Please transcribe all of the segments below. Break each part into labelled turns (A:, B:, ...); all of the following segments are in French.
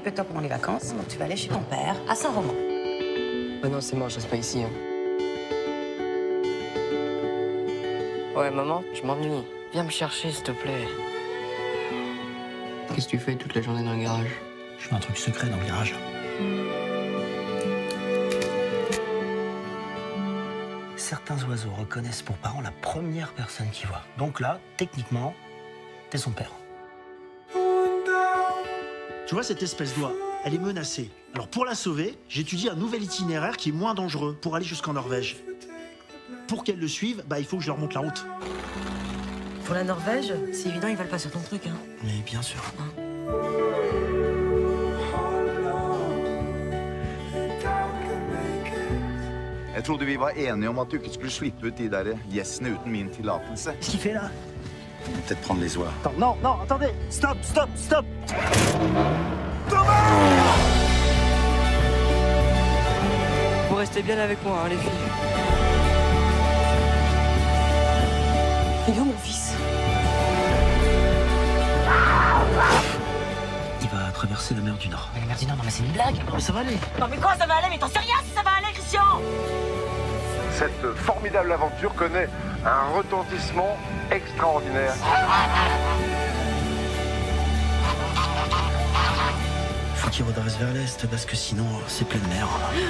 A: m'occuper de toi pendant les vacances, donc tu vas aller chez ton père, à Saint-Romain.
B: Ouais, non, c'est mort, je reste pas ici. Hein. Ouais, maman, je m'ennuie. Viens me chercher, s'il te plaît. Qu'est-ce que tu fais toute la journée dans le garage?
C: Je fais un truc secret dans le garage. Certains oiseaux reconnaissent pour parent la première personne qu'ils voient. Donc là, techniquement, t'es son père. Tu vois, cette espèce d'oie, elle est menacée. Alors pour la sauver, j'étudie un nouvel itinéraire qui est moins dangereux pour aller jusqu'en Norvège. Pour qu'elle le suive, il faut que je leur montre la route.
A: Pour la Norvège, c'est évident, ils veulent pas sur ton truc, hein.
C: Mais bien sûr.
D: Jeg trodde vi var enige om at du ikke skulle slippe ut de der gjessene uten min tillatelse.
C: Qu'est-ce qu'il fait là?
D: Peut-être prendre les oies.
C: Attends, non, non, attendez! Stop, stop, stop!
B: Vous restez bien avec moi, hein, les filles.
A: Il est où, mon fils?
C: Il va traverser la mer du Nord.
A: Mais la mer du Nord, non mais c'est une blague.
C: Non mais ça va aller.
A: Non mais quoi ça va aller? Mais t'en sais rien si ça va aller, Christian!
E: Cette formidable aventure connaît un retentissement extraordinaire.
C: Faut qu'il redresse vers l'est parce que sinon c'est pleine mer.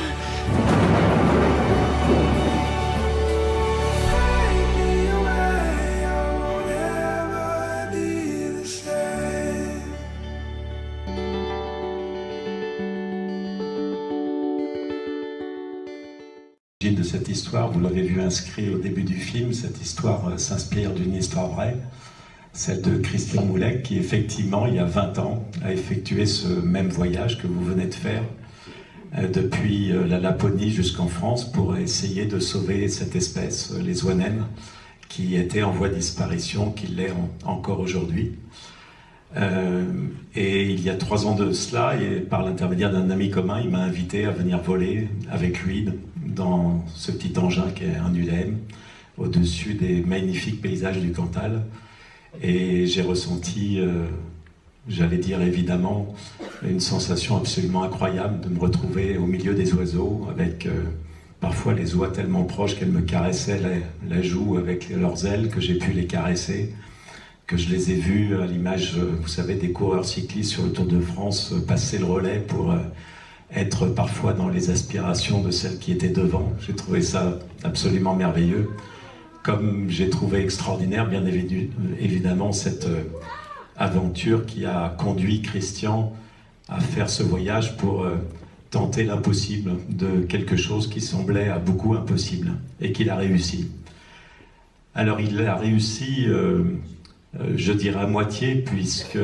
F: De cette histoire, vous l'avez vu inscrit au début du film, cette histoire s'inspire d'une histoire vraie, celle de Christian Moulec qui effectivement il y a 20 ans a effectué ce même voyage que vous venez de faire depuis la Laponie jusqu'en France pour essayer de sauver cette espèce, les oies naines, qui était en voie de disparition, qui l'est encore aujourd'hui. Et il y a 3 ans de cela, et par l'intermédiaire d'un ami commun, il m'a invité à venir voler avec lui dans ce petit engin qui est un ULM, au-dessus des magnifiques paysages du Cantal. Et j'ai ressenti, j'allais dire évidemment, une sensation absolument incroyable de me retrouver au milieu des oiseaux, avec parfois les oies tellement proches qu'elles me caressaient la joue avec leurs ailes, que j'ai pu les caresser, que je les ai vus à l'image, vous savez, des coureurs cyclistes sur le Tour de France passer le relais pour être parfois dans les aspirations de celles qui étaient devant. J'ai trouvé ça absolument merveilleux. Comme j'ai trouvé extraordinaire, bien évidemment, cette aventure qui a conduit Christian à faire ce voyage pour tenter l'impossible de quelque chose qui semblait à beaucoup impossible et qu'il a réussi. Alors il a réussi, je dirais à moitié, puisque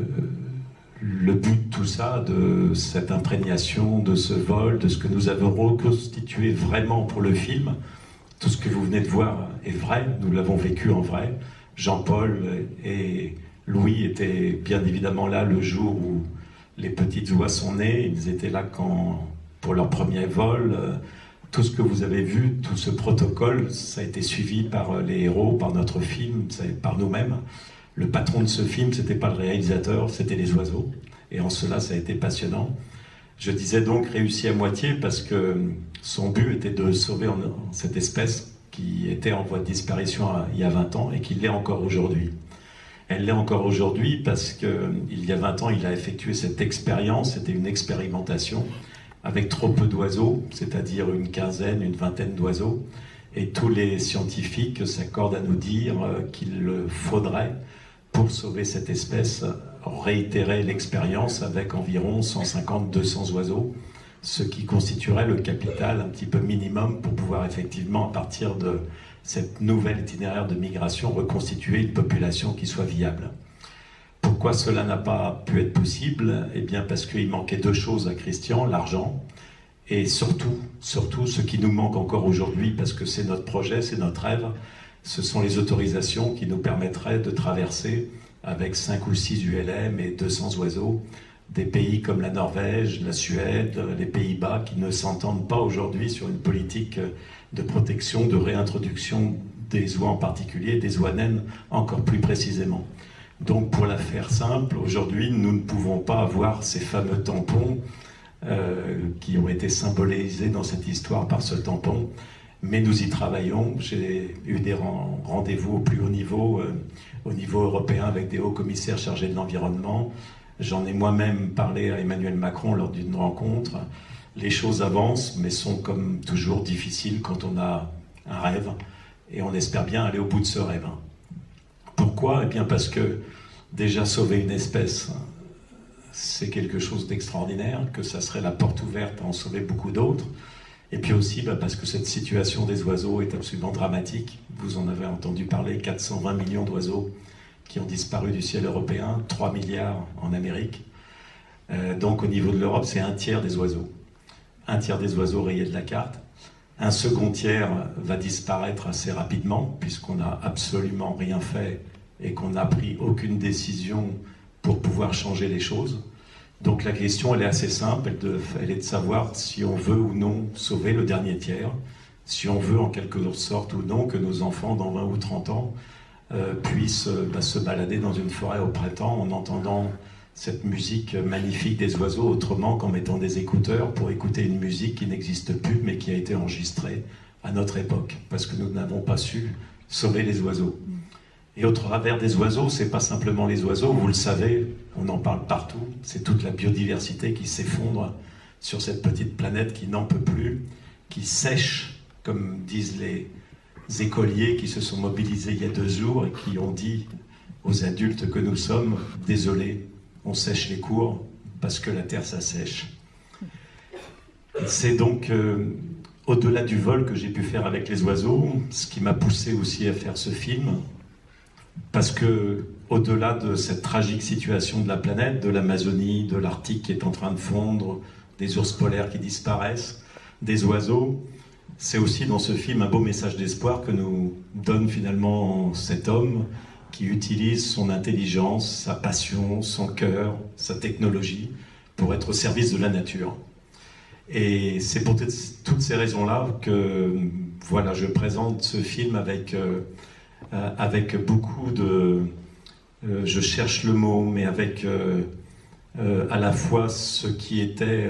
F: le but de tout ça, de cette imprégnation, de ce vol, de ce que nous avons reconstitué vraiment pour le film, tout ce que vous venez de voir est vrai, nous l'avons vécu en vrai. Jean-Paul et Louis étaient bien évidemment là le jour où les petites oies sont nées, ils étaient là pour leur premier vol. Tout ce que vous avez vu, tout ce protocole, ça a été suivi par les héros, par notre film, par nous-mêmes. Le patron de ce film, c'était pas le réalisateur, c'était les oiseaux. Et en cela, ça a été passionnant. Je disais donc réussi à moitié parce que son but était de sauver cette espèce qui était en voie de disparition il y a 20 ans et qui l'est encore aujourd'hui. Elle l'est encore aujourd'hui parce qu'il y a 20 ans, il a effectué cette expérience, c'était une expérimentation avec trop peu d'oiseaux, c'est-à-dire une quinzaine, une vingtaine d'oiseaux. Et tous les scientifiques s'accordent à nous dire qu'il faudrait, pour sauver cette espèce, réitérer l'expérience avec environ 150-200 oiseaux, ce qui constituerait le capital un petit peu minimum pour pouvoir effectivement, à partir de cette nouvelle itinéraire de migration, reconstituer une population qui soit viable. Pourquoi cela n'a pas pu être possible? Eh bien parce qu'il manquait 2 choses à Christian, l'argent, et surtout ce qui nous manque encore aujourd'hui, parce que c'est notre projet, c'est notre rêve, ce sont les autorisations qui nous permettraient de traverser avec 5 ou 6 ULM et 200 oiseaux des pays comme la Norvège, la Suède, les Pays-Bas qui ne s'entendent pas aujourd'hui sur une politique de protection, de réintroduction des oies en particulier, des oies naines encore plus précisément. Donc pour la faire simple, aujourd'hui nous ne pouvons pas avoir ces fameux tampons qui ont été symbolisés dans cette histoire par ce tampon, mais nous y travaillons. J'ai eu des rendez-vous au plus haut niveau européen avec des hauts commissaires chargés de l'environnement. J'en ai moi-même parlé à Emmanuel Macron lors d'une rencontre. Les choses avancent, mais sont comme toujours difficiles quand on a un rêve, et on espère bien aller au bout de ce rêve. Pourquoi? Eh bien parce que déjà sauver une espèce, c'est quelque chose d'extraordinaire, que ça serait la porte ouverte à en sauver beaucoup d'autres. Et puis aussi parce que cette situation des oiseaux est absolument dramatique. Vous en avez entendu parler, 420 millions d'oiseaux qui ont disparu du ciel européen, 3 milliards en Amérique. Donc au niveau de l'Europe, c'est un tiers des oiseaux. Un tiers des oiseaux rayés de la carte. Un second tiers va disparaître assez rapidement, puisqu'on n'a absolument rien fait et qu'on n'a pris aucune décision pour pouvoir changer les choses. Donc la question, elle est assez simple, elle est de savoir si on veut ou non sauver le dernier tiers, si on veut en quelque sorte ou non que nos enfants, dans 20 ou 30 ans, puissent se balader dans une forêt au printemps en entendant cette musique magnifique des oiseaux autrement qu'en mettant des écouteurs pour écouter une musique qui n'existe plus mais qui a été enregistrée à notre époque, parce que nous n'avons pas su sauver les oiseaux. Et au travers des oiseaux, c'est pas simplement les oiseaux, vous le savez, on en parle partout, c'est toute la biodiversité qui s'effondre sur cette petite planète qui n'en peut plus, qui sèche, comme disent les écoliers qui se sont mobilisés il y a 2 jours et qui ont dit aux adultes que nous sommes, désolés, on sèche les cours parce que la terre s'assèche. C'est donc au-delà du vol que j'ai pu faire avec les oiseaux, ce qui m'a poussé aussi à faire ce film, parce que au-delà de cette tragique situation de la planète, de l'Amazonie, de l'Arctique qui est en train de fondre, des ours polaires qui disparaissent, des oiseaux, c'est aussi dans ce film un beau message d'espoir que nous donne finalement cet homme qui utilise son intelligence, sa passion, son cœur, sa technologie pour être au service de la nature. Et c'est pour toutes ces raisons-là que voilà, je présente ce film avec beaucoup de... je cherche le mot, mais avec à la fois ce qui était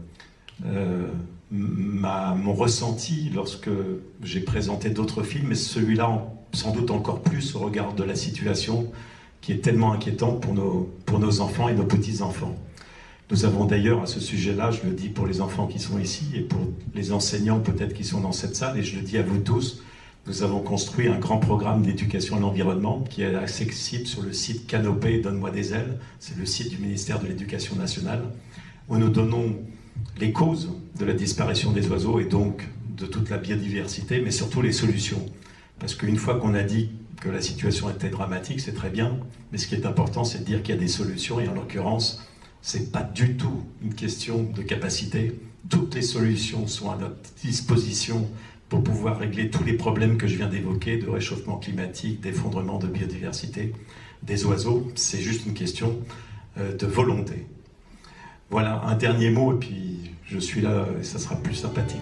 F: mon ressenti lorsque j'ai présenté d'autres films, et celui-là sans doute encore plus au regard de la situation qui est tellement inquiétante pour nos enfants et nos petits-enfants. Nous avons d'ailleurs à ce sujet-là, je le dis pour les enfants qui sont ici et pour les enseignants peut-être qui sont dans cette salle, et je le dis à vous tous, nous avons construit un grand programme d'éducation à l'environnement qui est accessible sur le site Canopée Donne-moi des ailes, c'est le site du ministère de l'Éducation nationale, où nous donnons les causes de la disparition des oiseaux et donc de toute la biodiversité, mais surtout les solutions. Parce qu'une fois qu'on a dit que la situation était dramatique, c'est très bien, mais ce qui est important, c'est de dire qu'il y a des solutions, et en l'occurrence, c'est pas du tout une question de capacité. Toutes les solutions sont à notre disposition pour pouvoir régler tous les problèmes que je viens d'évoquer, de réchauffement climatique, d'effondrement de biodiversité, des oiseaux. C'est juste une question de volonté. Voilà, un dernier mot, et puis je suis là, et ça sera plus sympathique.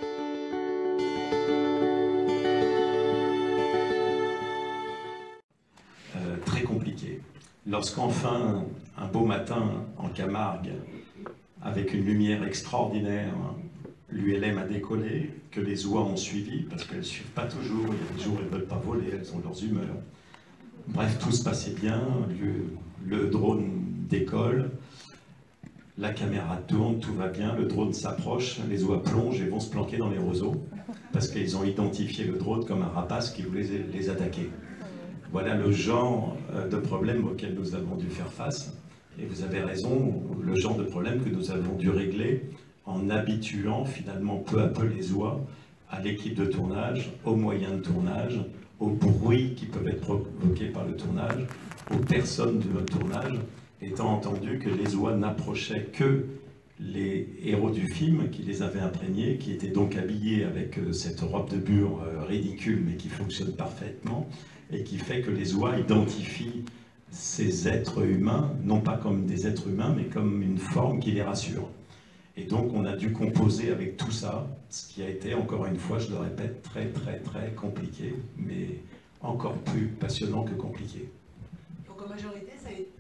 F: Très compliqué. Lorsqu'enfin, un beau matin, en Camargue, avec une lumière extraordinaire, l'ULM a décollé, que les oies ont suivi, parce qu'elles ne suivent pas toujours, il y a des jours où elles ne veulent pas voler, elles ont leurs humeurs. Bref, tout se passait bien, le drone décolle, la caméra tourne, tout va bien, le drone s'approche, les oies plongent et vont se planquer dans les roseaux, parce qu'ils ont identifié le drone comme un rapace qui voulait les attaquer. Voilà le genre de problème auquel nous avons dû faire face. Et vous avez raison, le genre de problème que nous avons dû régler en habituant finalement peu à peu les oies à l'équipe de tournage, aux moyens de tournage, aux bruits qui peuvent être provoqués par le tournage, aux personnes de tournage, étant entendu que les oies n'approchaient que les héros du film qui les avaient imprégnés, qui étaient donc habillés avec cette robe de bure ridicule mais qui fonctionne parfaitement, et qui fait que les oies identifient ces êtres humains, non pas comme des êtres humains, mais comme une forme qui les rassure. Et donc on a dû composer avec tout ça, ce qui a été, encore une fois, je le répète, très très très compliqué, mais encore plus passionnant que compliqué.
G: Donc en majorité, ça a été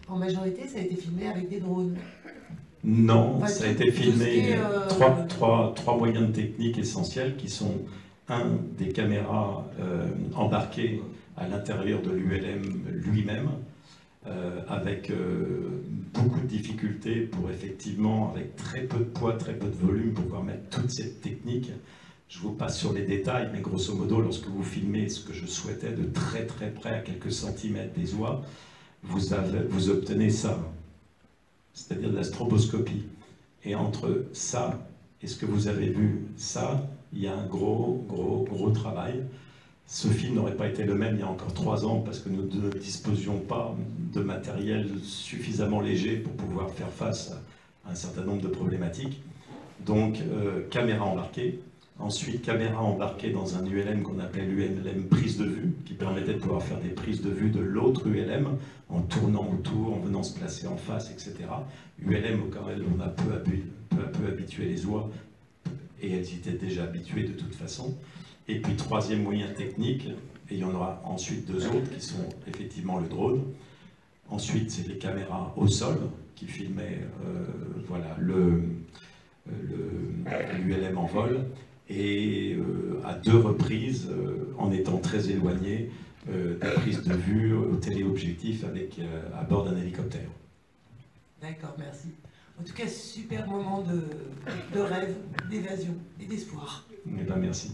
G: en majorité, ça a été filmé avec des drones.
F: Non,
G: Enfin,
F: ça a
G: tout
F: été
G: ce qui
F: filmé
G: est,
F: trois moyens techniques essentiels qui sont des caméras embarquées à l'intérieur de l'ULM lui-même, avec beaucoup de difficultés pour effectivement, avec très peu de poids, très peu de volume, pouvoir mettre toute cette technique. Je vous passe sur les détails, mais grosso modo, lorsque vous filmez ce que je souhaitais de très très près, à quelques centimètres des oies, vous obtenez ça, c'est-à-dire de la stroboscopie. Et entre ça et ce que vous avez vu, ça, il y a un gros travail. Ce film n'aurait pas été le même il y a encore 3 ans parce que nous ne disposions pas de matériel suffisamment léger pour pouvoir faire face à un certain nombre de problématiques. Donc, caméra embarquée. Ensuite, caméra embarquée dans un ULM qu'on appelait l'ULM prise de vue, qui permettait de pouvoir faire des prises de vue de l'autre ULM en tournant autour, en venant se placer en face, etc. ULM auquel on a peu à peu habitué les oies, et elles y étaient déjà habituées de toute façon. Et puis, troisième moyen technique, et il y en aura ensuite 2 autres qui sont effectivement le drone. Ensuite, c'est les caméras au sol qui filmaient voilà, l'ULM en vol. Et à 2 reprises, en étant très éloigné, des prises de vue au téléobjectif à bord d'un hélicoptère.
G: D'accord, merci. En tout cas, super moment de rêve, d'évasion et d'espoir.
F: Eh bien, merci.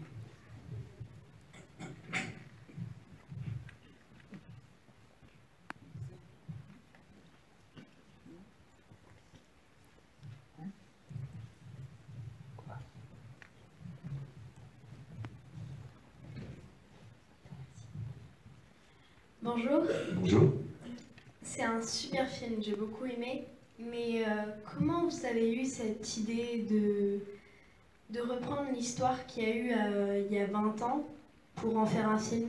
H: Bonjour.
F: Bonjour.
H: C'est un super film, j'ai beaucoup aimé. Mais comment vous avez eu cette idée de reprendre l'histoire qu'il y a eu il y a 20 ans pour en faire un film?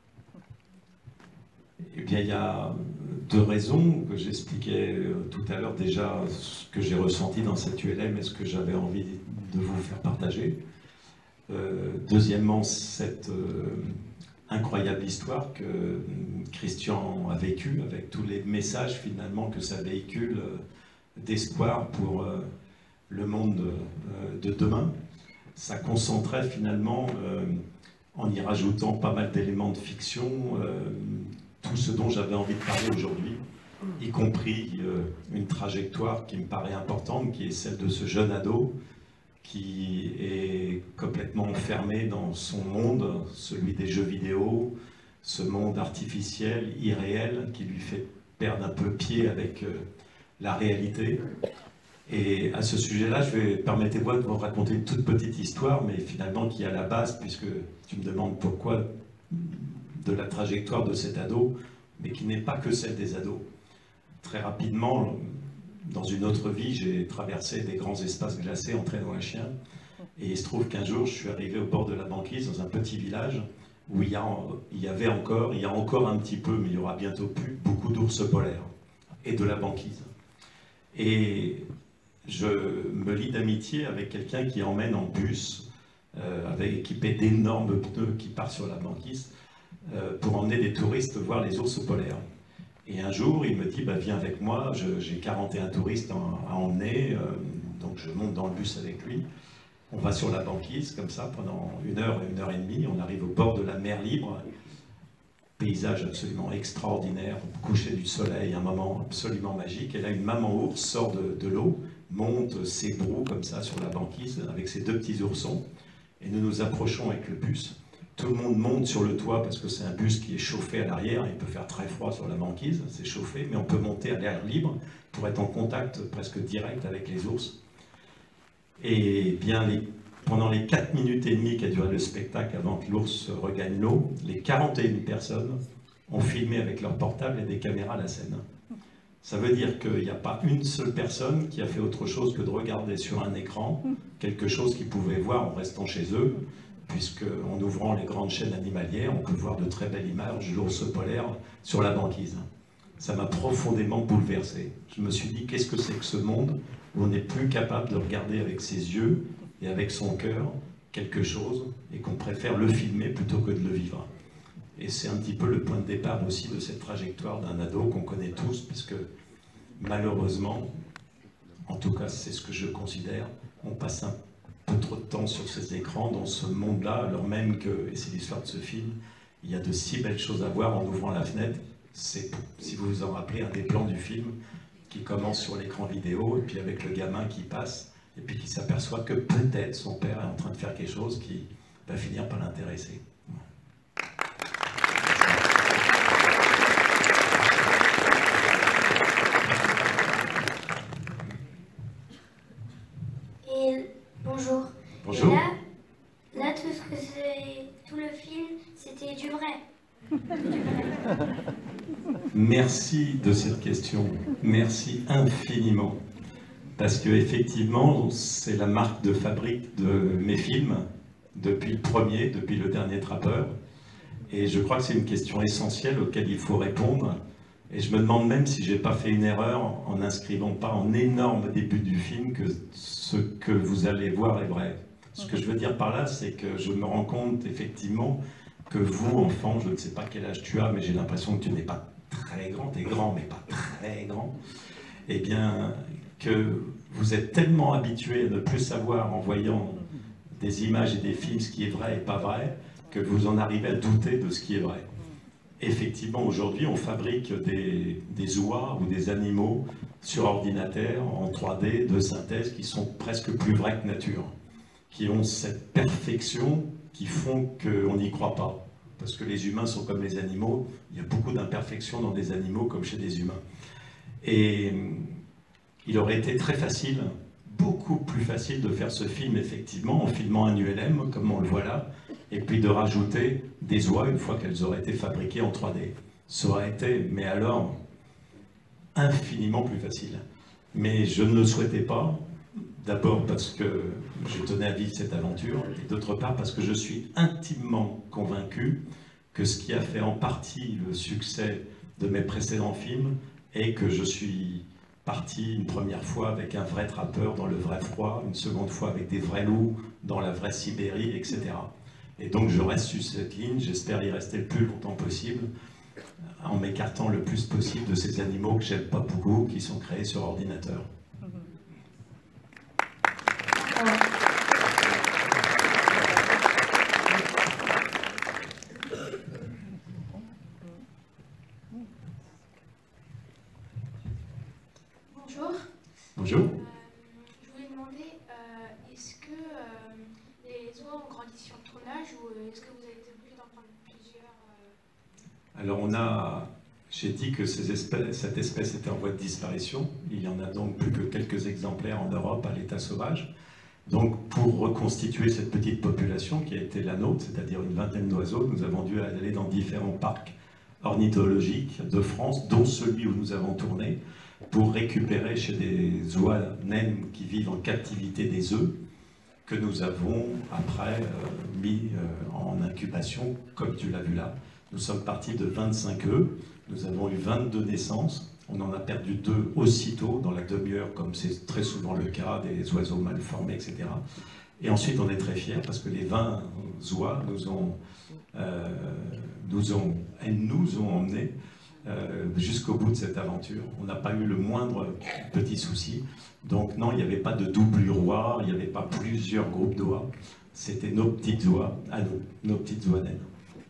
F: Eh bien, il y a 2 raisons que j'expliquais tout à l'heure. Déjà, ce que j'ai ressenti dans cette ULM et ce que j'avais envie de vous faire partager. Deuxièmement, cette incroyable histoire que Christian a vécue, avec tous les messages finalement que ça véhicule d'espoir pour le monde de demain. Ça concentrait finalement, en y rajoutant pas mal d'éléments de fiction, tout ce dont j'avais envie de parler aujourd'hui, y compris une trajectoire qui me paraît importante, qui est celle de ce jeune ado qui est complètement enfermé dans son monde, celui des jeux vidéo, ce monde artificiel, irréel, qui lui fait perdre un peu pied avec la réalité. Et à ce sujet-là, permettez-moi de vous raconter une toute petite histoire, mais finalement qui est à la base, puisque tu me demandes pourquoi de la trajectoire de cet ado, mais qui n'est pas que celle des ados. Très rapidement, dans une autre vie, j'ai traversé des grands espaces glacés en traînant un chien. Et il se trouve qu'un jour, je suis arrivé au bord de la banquise, dans un petit village, où il y a encore un petit peu, mais il y aura bientôt plus, beaucoup d'ours polaires et de la banquise. Et je me lie d'amitié avec quelqu'un qui emmène en bus, équipé d'énormes pneus qui part sur la banquise, pour emmener des touristes voir les ours polaires. Et un jour, il me dit, bah, viens avec moi, j'ai 41 touristes à emmener, donc je monte dans le bus avec lui. On va sur la banquise, comme ça, pendant 1 heure et 1 heure et demie. On arrive au bord de la mer libre. Paysage absolument extraordinaire, coucher du soleil, un moment absolument magique. Et là, une maman ours sort de l'eau, monte ses brous comme ça sur la banquise, avec ses 2 petits oursons. Et nous nous approchons avec le bus. Tout le monde monte sur le toit parce que c'est un bus qui est chauffé à l'arrière. Il peut faire très froid sur la banquise, c'est chauffé, mais on peut monter à l'air libre pour être en contact presque direct avec les ours. Et bien, pendant les 4 minutes et demie qu'a duré le spectacle avant que l'ours regagne l'eau, les 41 personnes ont filmé avec leur portable et des caméras la scène. Ça veut dire qu'il n'y a pas une seule personne qui a fait autre chose que de regarder sur un écran quelque chose qu'ils pouvaient voir en restant chez eux, puisqu'en ouvrant les grandes chaînes animalières, on peut voir de très belles images de l'ours polaire sur la banquise. Ça m'a profondément bouleversé. Je me suis dit, qu'est-ce que c'est que ce monde où on n'est plus capable de regarder avec ses yeux et avec son cœur quelque chose, et qu'on préfère le filmer plutôt que de le vivre. Et c'est un petit peu le point de départ aussi de cette trajectoire d'un ado qu'on connaît tous, puisque malheureusement, en tout cas c'est ce que je considère, on passe un peu trop de temps sur ces écrans, dans ce monde-là, alors même que, et c'est l'histoire de ce film, il y a de si belles choses à voir en ouvrant la fenêtre. C'est, si vous vous en rappelez, un des plans du film qui commence sur l'écran vidéo, et puis avec le gamin qui passe, et puis qui s'aperçoit que peut-être son père est en train de faire quelque chose qui va finir par l'intéresser.
I: Et bonjour.
F: Bonjour.
I: Et là, tout ce que c'est, tout le film, c'était du vrai.
F: Merci de cette question. Merci infiniment. Parce que effectivement, c'est la marque de fabrique de mes films, depuis le premier, depuis le dernier Trappeur. Et je crois que c'est une question essentielle auquel il faut répondre. Et je me demande même si j'ai pas fait une erreur en n'inscrivant pas en énorme début du film que ce que vous allez voir est vrai. Ce que je veux dire par là, c'est que je me rends compte effectivement que vous, enfant, je ne sais pas quel âge tu as, mais j'ai l'impression que tu n'es pas très grand, tu es grand mais pas très grand, eh bien que vous êtes tellement habitué à ne plus savoir en voyant des images et des films ce qui est vrai et pas vrai, que vous en arrivez à douter de ce qui est vrai. Effectivement, aujourd'hui, on fabrique des oies ou des animaux sur ordinateur, en 3D, de synthèse, qui sont presque plus vrais que nature, qui ont cette perfection qui font qu'on n'y croit pas. Parce que les humains sont comme les animaux, il y a beaucoup d'imperfections dans des animaux comme chez des humains. Et il aurait été très facile, beaucoup plus facile de faire ce film, effectivement, en filmant un ULM, comme on le voit là, et puis de rajouter des oies une fois qu'elles auraient été fabriquées en 3D. Ça aurait été, mais alors, infiniment plus facile. Mais je ne le souhaitais pas, d'abord parce que je tenais à vivre cette aventure, et d'autre part parce que je suis intimement convaincu que ce qui a fait en partie le succès de mes précédents films est que je suis parti une première fois avec un vrai trappeur dans le vrai froid, une seconde fois avec des vrais loups dans la vraie Sibérie, etc. Et donc je reste sur cette ligne, j'espère y rester le plus longtemps possible, en m'écartant le plus possible de ces animaux que j'aime pas beaucoup, qui sont créés sur ordinateur.
I: Bonjour.
F: Bonjour.
I: Je voulais demander, est-ce que les oies ont grandi sur le tournage ou est-ce que vous avez été obligé d'en prendre plusieurs
F: Alors on a, j'ai dit que cette espèce était en voie de disparition. Il y en a donc plus que quelques exemplaires en Europe à l'état sauvage. Donc pour reconstituer cette petite population qui a été la nôtre, c'est-à-dire une vingtaine d'oiseaux, nous avons dû aller dans différents parcs ornithologiques de France, dont celui où nous avons tourné, pour récupérer chez des oies naines qui vivent en captivité des œufs, que nous avons après mis en incubation, comme tu l'as vu là. Nous sommes partis de 25 œufs, nous avons eu 22 naissances, on en a perdu 2 aussitôt, dans la demi-heure, comme c'est très souvent le cas, des oiseaux mal formés, etc. Et ensuite on est très fiers parce que les 20 oies elles nous ont emmenés jusqu'au bout de cette aventure. On n'a pas eu le moindre petit souci. Donc non, il n'y avait pas de doublure oie, il n'y avait pas plusieurs groupes d'oies. C'était nos petites oies, à nous, nos petites oies naines.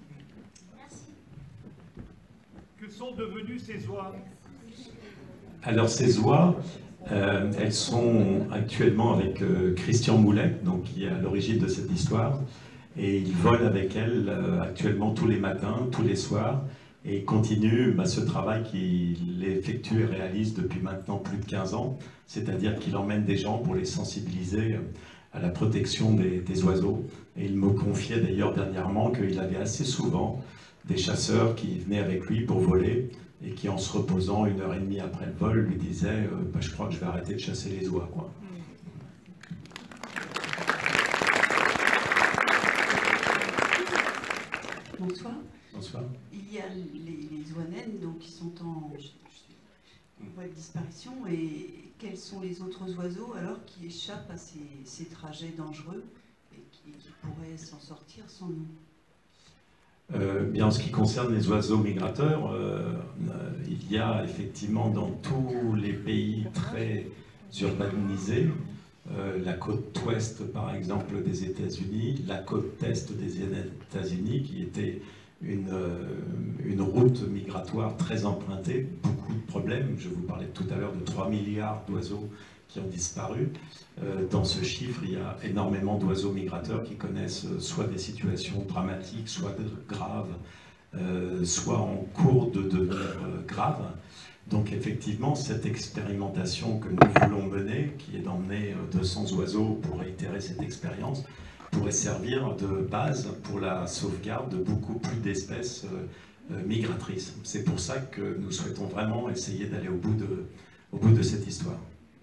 J: Que sont devenues ces oies?
F: Alors ces oies, elles sont actuellement avec Christian Moulet, donc, qui est à l'origine de cette histoire, et il vole avec elles actuellement tous les matins, tous les soirs, et il continue ce travail qu'il effectue et réalise depuis maintenant plus de 15 ans, c'est-à-dire qu'il emmène des gens pour les sensibiliser à la protection des oiseaux. Et il me confiait d'ailleurs dernièrement qu'il avait assez souvent des chasseurs qui venaient avec lui pour voler et qui, en se reposant 1h30 après le vol, lui disaient je crois que je vais arrêter de chasser les oies, quoi.
K: Bonsoir.
F: Bonsoir.
K: Il y a les oies naines donc, qui sont en voie de disparition. Et quels sont les autres oiseaux alors qui échappent à ces trajets dangereux et qui pourraient s'en sortir sans nous?
F: Bien, en ce qui concerne les oiseaux migrateurs, il y a effectivement dans tous les pays très urbanisés, la côte ouest par exemple des États-Unis, la côte est des États-Unis qui était une route migratoire très empruntée, beaucoup de problèmes. Je vous parlais tout à l'heure de 3 milliards d'oiseaux qui ont disparu. Dans ce chiffre, il y a énormément d'oiseaux migrateurs qui connaissent soit des situations dramatiques, soit graves, soit en cours de devenir graves. Donc effectivement, cette expérimentation que nous voulons mener, qui est d'emmener 200 oiseaux pour réitérer cette expérience, pourrait servir de base pour la sauvegarde de beaucoup plus d'espèces migratrices. C'est pour ça que nous souhaitons vraiment essayer d'aller au bout de cette histoire.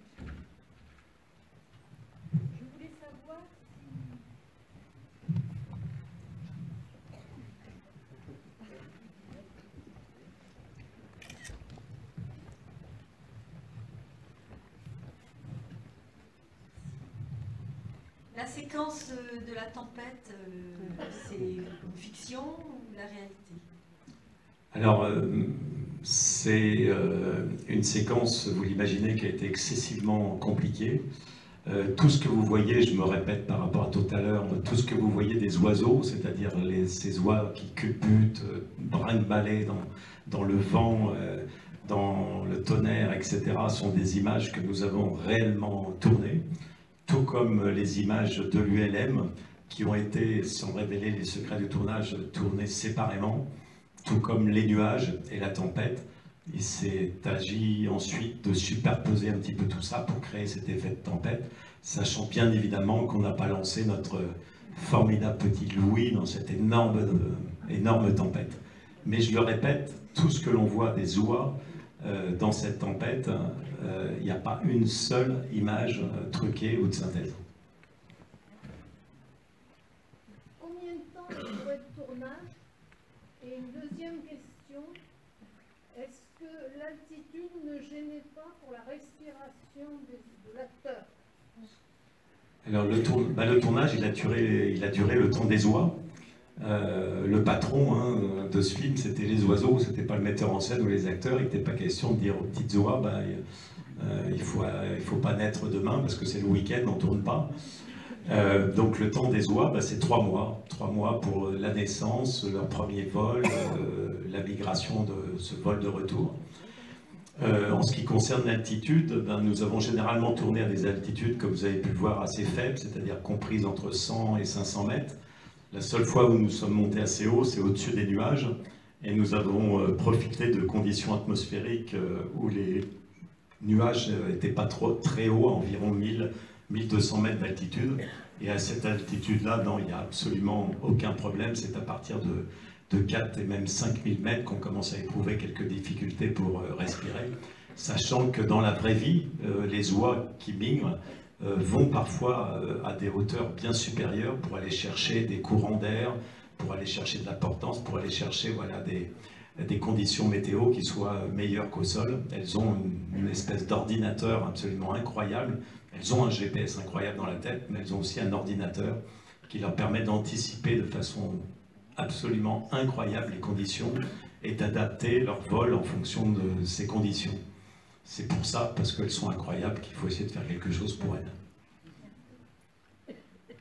L: La séquence de la tempête, c'est une fiction ou la réalité?
F: Alors, c'est une séquence, vous l'imaginez, qui a été excessivement compliquée. Tout ce que vous voyez, je me répète par rapport à tout à l'heure, tout ce que vous voyez des oiseaux, c'est-à-dire ces oies qui culbutent, brinque-ballent dans le vent, dans le tonnerre, etc., sont des images que nous avons réellement tournées. Tout comme les images de l'ULM, qui ont été, sans révéler les secrets du tournage, tournées séparément, tout comme les nuages et la tempête. Il s'est agi ensuite de superposer un petit peu tout ça pour créer cet effet de tempête, sachant bien évidemment qu'on n'a pas lancé notre formidable petit Louis dans cette énorme tempête. Mais je le répète, tout ce que l'on voit des oies dans cette tempête, il n'y a pas une seule image truquée ou de synthèse.
M: Combien de temps il faut être tournage? Et une deuxième question, est-ce que l'altitude ne gênait pas pour la respiration de l'acteur?
F: Alors le tournage, il a duré le temps des oies. Le patron de ce film, c'était les oiseaux, c'était pas le metteur en scène ou les acteurs. Il n'était pas question de dire aux petites oies, il faut pas naître demain parce que c'est le week-end, on tourne pas. Donc le temps des oies, c'est 3 mois. 3 mois pour la naissance, leur premier vol, la migration de ce vol de retour. En ce qui concerne l'altitude, nous avons généralement tourné à des altitudes, comme vous avez pu le voir, assez faibles, c'est-à-dire comprises entre 100 et 500 mètres. La seule fois où nous sommes montés assez haut, c'est au-dessus des nuages, et nous avons profité de conditions atmosphériques où les nuages n'étaient pas très hauts, à environ 1200 mètres d'altitude. Et à cette altitude-là, il n'y a absolument aucun problème. C'est à partir de 4 et même 5000 mètres qu'on commence à éprouver quelques difficultés pour respirer. Sachant que dans la vraie vie, les oies qui migrent vont parfois à des hauteurs bien supérieures pour aller chercher des courants d'air, pour aller chercher de la portance, pour aller chercher des conditions météo qui soient meilleures qu'au sol. Elles ont une espèce d'ordinateur absolument incroyable. Elles ont un GPS incroyable dans la tête, mais elles ont aussi un ordinateur qui leur permet d'anticiper de façon absolument incroyable les conditions et d'adapter leur vol en fonction de ces conditions. C'est pour ça, parce qu'elles sont incroyables, qu'il faut essayer de faire quelque chose pour elles.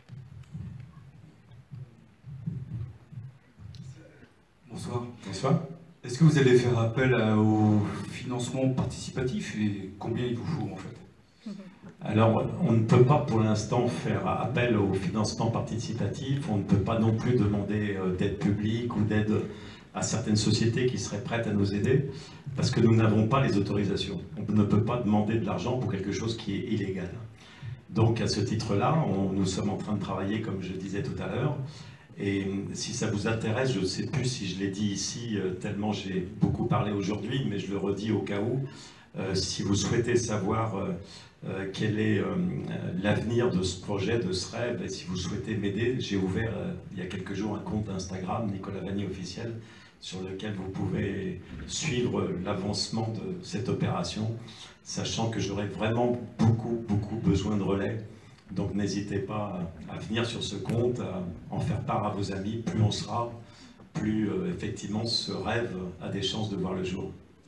N: Bonsoir.
F: Bonsoir.
N: Est-ce que vous allez faire appel au financement participatif et combien il vous faut en fait?
F: Alors, on ne peut pas pour l'instant faire appel au financement participatif, on ne peut pas non plus demander d'aide publique ou d'aide à certaines sociétés qui seraient prêtes à nous aider, parce que nous n'avons pas les autorisations. On ne peut pas demander de l'argent pour quelque chose qui est illégal. Donc à ce titre-là, nous sommes en train de travailler, comme je disais tout à l'heure, et si ça vous intéresse, je ne sais plus si je l'ai dit ici, tellement j'ai beaucoup parlé aujourd'hui, mais je le redis au cas où, si vous souhaitez savoir quel est l'avenir de ce projet, de ce rêve, et si vous souhaitez m'aider, j'ai ouvert il y a quelques jours un compte Instagram, Nicolas Vanni officiel, sur lequel vous pouvez suivre l'avancement de cette opération, sachant que j'aurai vraiment beaucoup besoin de relais. Donc n'hésitez pas à venir sur ce compte, à en faire part à vos amis. Plus on sera, plus effectivement ce rêve a des chances de voir le jour.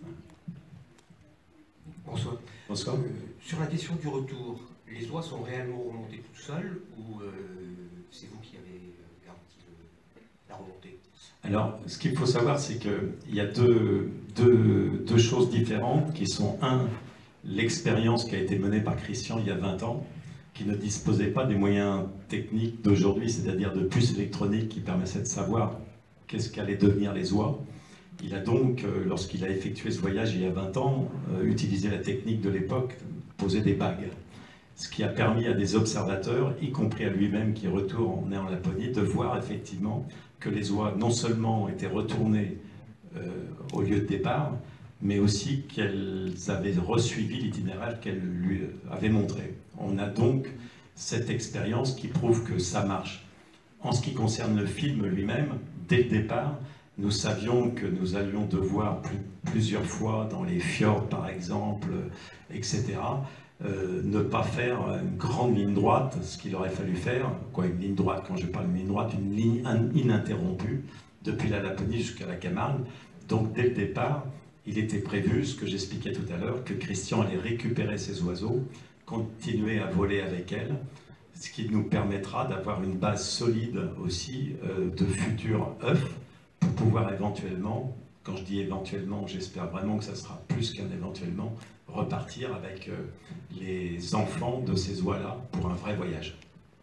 O: Bonsoir.
F: Bonsoir.
O: Sur la question du retour, les oies sont réellement remontées toutes seules ou c'est vous qui avez garanti la remontée?
F: Alors, ce qu'il faut savoir, c'est qu'il y a deux choses différentes qui sont, l'expérience qui a été menée par Christian il y a 20 ans, qui ne disposait pas des moyens techniques d'aujourd'hui, c'est-à-dire de puces électroniques qui permettaient de savoir qu'est-ce qu'allaient devenir les oies. Il a donc, lorsqu'il a effectué ce voyage il y a 20 ans, utilisé la technique de l'époque, poser des bagues. Ce qui a permis à des observateurs, y compris à lui-même qui retourne en Laponie, de voir effectivement que les oies non seulement étaient retournées au lieu de départ, mais aussi qu'elles avaient resuivi l'itinéraire qu'elles lui avaient montré. On a donc cette expérience qui prouve que ça marche. En ce qui concerne le film lui-même, dès le départ, nous savions que nous allions devoir plusieurs fois, dans les fjords par exemple, etc., ne pas faire une grande ligne droite, ce qu'il aurait fallu faire, une ligne droite, quand je parle de ligne droite, une ligne ininterrompue, depuis la Laponie jusqu'à la Camargue. Donc dès le départ, il était prévu, ce que j'expliquais tout à l'heure, que Christian allait récupérer ces oiseaux, continuer à voler avec elles, ce qui nous permettra d'avoir une base solide aussi de futurs œufs, pour pouvoir éventuellement, quand je dis éventuellement, j'espère vraiment que ça sera plus qu'un éventuellement, repartir avec les enfants de ces oies-là pour un vrai voyage.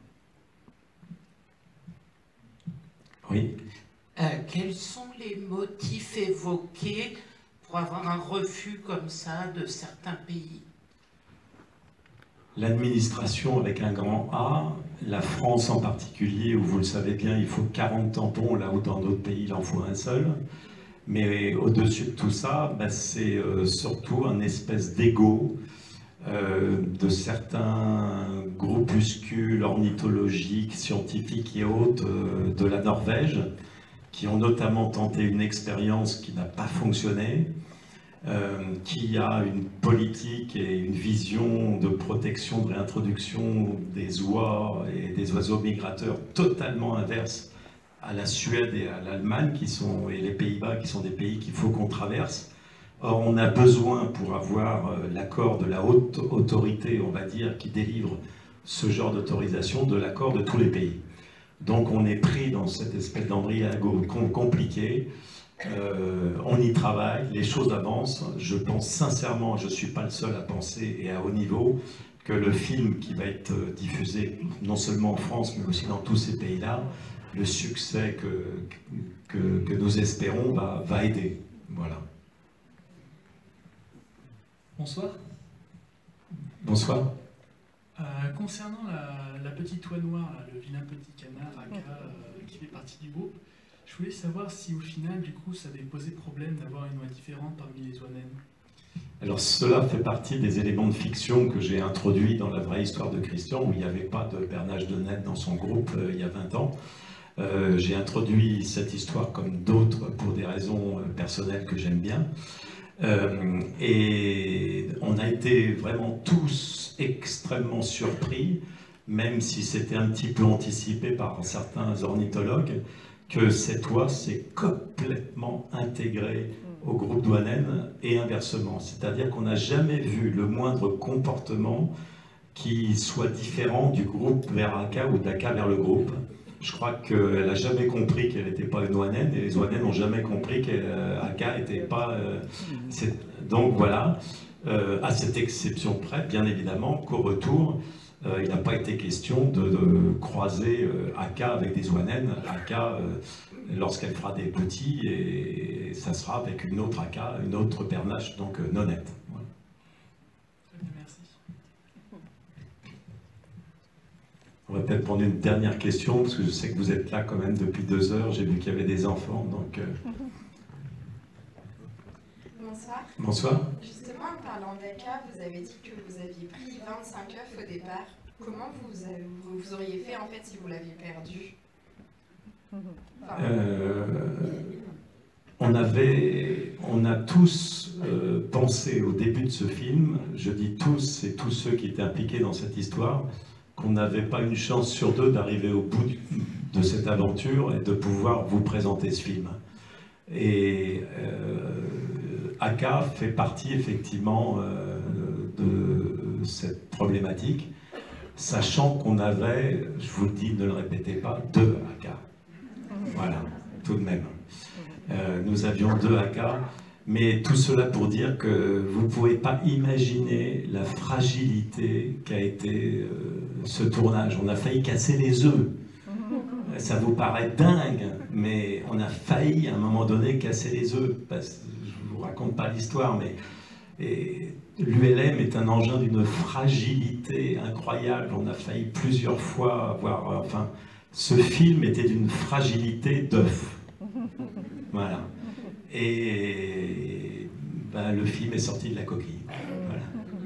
F: Oui.
P: Quels sont les motifs évoqués pour avoir un refus comme ça de certains pays?
F: L'administration avec un grand A, la France en particulier, où vous le savez bien, il faut 40 tampons, là où dans d'autres pays il en faut un seul. Mais au-dessus de tout ça, c'est surtout un espèce d'ego de certains groupuscules ornithologiques, scientifiques et autres de la Norvège, qui ont notamment tenté une expérience qui n'a pas fonctionné, qui a une politique et une vision de protection, de réintroduction des oies et des oiseaux migrateurs totalement inverse à la Suède et à l'Allemagne, et les Pays-Bas, qui sont des pays qu'il faut qu'on traverse. Or, on a besoin, pour avoir l'accord de la haute autorité, on va dire, qui délivre ce genre d'autorisation, de l'accord de tous les pays. Donc, on est pris dans cette espèce d'embriago compliqué. On y travaille, les choses avancent. Je pense sincèrement, je ne suis pas le seul à penser, et à haut niveau, que le film qui va être diffusé, non seulement en France, mais aussi dans tous ces pays-là, le succès que nous espérons va aider. Voilà.
Q: Bonsoir.
F: Bonsoir.
Q: Concernant la petite oie noire, le vilain petit canard, Aka, qui fait partie du groupe, je voulais savoir si au final, du coup, ça avait posé problème d'avoir une oie différente parmi les oies naines.
F: Alors cela fait partie des éléments de fiction que j'ai introduits dans la vraie histoire de Christian, où il n'y avait pas de bernage de naine dans son groupe il y a 20 ans. J'ai introduit cette histoire comme d'autres pour des raisons personnelles que j'aime bien. Et on a été vraiment tous extrêmement surpris, même si c'était un petit peu anticipé par certains ornithologues, que cette oie s'est complètement intégrée au groupe d'oies naines et inversement. C'est-à-dire qu'on n'a jamais vu le moindre comportement qui soit différent du groupe vers Aka ou d'Aka vers le groupe. Je crois qu'elle n'a jamais compris qu'elle n'était pas une oie naine, et les oies naines n'ont jamais compris qu'Aka n'était pas... donc voilà, à cette exception près, bien évidemment, qu'au retour, il n'a pas été question de croiser Aka avec des oies naines. Aka, lorsqu'elle fera des petits, et ça sera avec une autre Aka, une autre pernache, donc nonnette. Voilà.
Q: Merci.
F: On va peut-être prendre une dernière question, parce que je sais que vous êtes là quand même depuis 2 heures. J'ai vu qu'il y avait des enfants, donc...
R: Bonsoir.
F: Bonsoir.
R: Justement, en parlant d'Aka, vous avez dit que vous aviez pris 25 œufs au départ. Comment vous auriez fait en fait si vous l'aviez perdu?
F: On a tous pensé au début de ce film, je dis tous, et tous ceux qui étaient impliqués dans cette histoire, qu'on n'avait pas une chance sur 2 d'arriver au bout de cette aventure et de pouvoir vous présenter ce film. Et Aka fait partie effectivement de cette problématique, sachant qu'on avait, je vous le dis, ne le répétez pas, 2 Aka. Voilà, tout de même. Nous avions 2 Aka, mais tout cela pour dire que vous ne pouvez pas imaginer la fragilité qu'a été ce tournage. On a failli casser les œufs. Ça vous paraît dingue, mais on a failli à un moment donné casser les œufs. Parce que je ne vous raconte pas l'histoire, mais l'ULM est un engin d'une fragilité incroyable. On a failli plusieurs fois avoir... Enfin, ce film était d'une fragilité d'œuf. Voilà. Et ben, le film est sorti de la coquille. Voilà.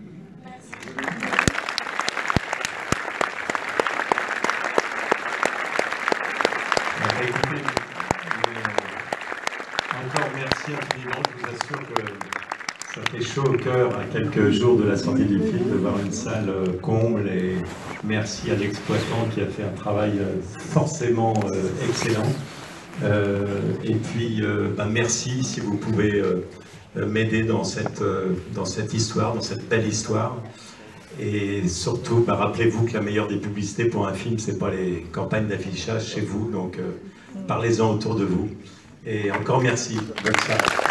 F: Écoutez, encore merci infiniment. Je vous assure que ça fait chaud au cœur à quelques jours de la sortie du film de voir une salle comble, et merci à l'exploitant qui a fait un travail forcément excellent. Et puis merci si vous pouvez m'aider dans cette histoire, dans cette belle histoire. Et surtout, rappelez-vous que la meilleure des publicités pour un film, c'est pas les campagnes d'affichage chez vous, donc parlez-en autour de vous. Et encore merci. Bonne soirée.